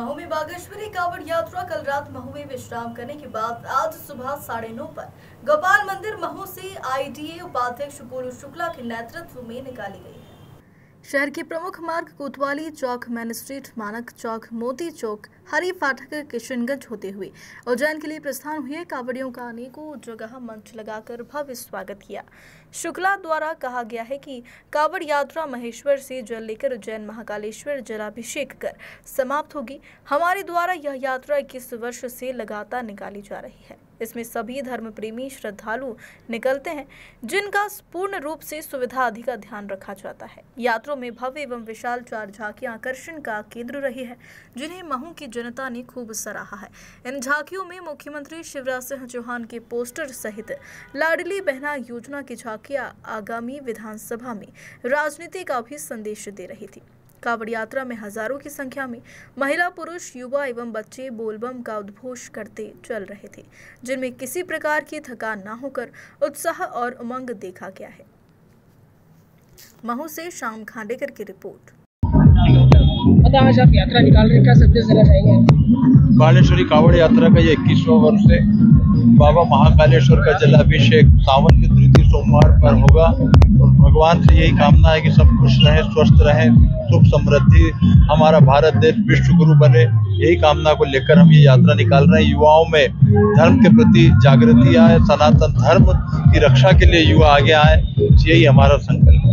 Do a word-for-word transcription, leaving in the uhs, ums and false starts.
महू में बागेश्वरी कावड़ यात्रा कल रात महू में विश्राम करने के बाद आज सुबह साढ़े नौ पर गोपाल मंदिर महू से आईडीए उपाध्यक्ष गोलू शुक्ला के नेतृत्व में निकाली गई है। शहर के प्रमुख मार्ग कोतवाली चौक, मेन स्ट्रीट, मानक चौक, मोती चौक, हरी फाटक, किशनगंज होते हुए उज्जैन के लिए प्रस्थान हुए। कावड़ियों का अनेकों जगह मंच लगाकर भव्य स्वागत किया। शुक्ला द्वारा कहा गया है कि कावड़ यात्रा महेश्वर से जल लेकर उज्जैन महाकालेश्वर जलाभिषेक कर समाप्त होगी। हमारे द्वारा यह यात्रा इक्कीस वर्ष से लगातार निकाली जा रही है। इसमें सभी धर्म प्रेमी श्रद्धालु निकलते हैं, जिनका पूर्ण रूप से सुविधा आदि का ध्यान रखा जाता है। यात्रा में भव्य एवं विशाल चार झांकियां आकर्षण का केंद्र रही है, जिन्हें महू की जनता ने खूब सराहा है। इन झांकियों में मुख्यमंत्री शिवराज सिंह चौहान के पोस्टर सहित लाडली बहना योजना की झांकियां आगामी विधानसभा में राजनीति का भी संदेश दे रही थी। कावड़ यात्रा में हजारों की संख्या में महिला, पुरुष, युवा एवं बच्चे बोलबम का उद्घोष करते चल रहे थे, जिनमें किसी प्रकार की थकान न होकर उत्साह और उमंग देखा गया है। महू से श्याम खांडेकर की रिपोर्ट। आज आप यात्रा निकाल रहे हैं, क्या संदेश देना चाहेंगे? कालेश्वरी कावड़ यात्रा का ये इक्कीसवां वर्ष है। बाबा महाकालेश्वर का जलाभिषेक सावन के तृतीय सोमवार पर होगा और भगवान से यही कामना है कि सब खुश रहें, स्वस्थ रहें, सुख समृद्धि, हमारा भारत देश विश्व गुरु बने। यही कामना को लेकर हम ये यात्रा निकाल रहे हैं। युवाओं में धर्म के प्रति जागृति आए, सनातन धर्म की रक्षा के लिए युवा आगे आए, यही हमारा संकल्प है।